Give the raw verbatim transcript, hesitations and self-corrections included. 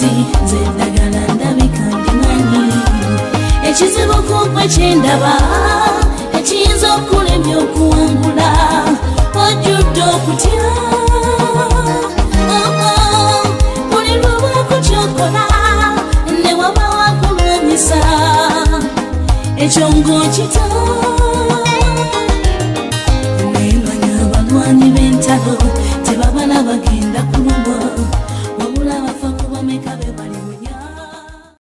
nti nze ndagala ndabika ndimanyi ekizibu kugwe kyendaba ekiyinza okulemya okuwangula ojjudde okutya buli lwobako kyokola ne waba wakulwanyisa ekyo ng'okita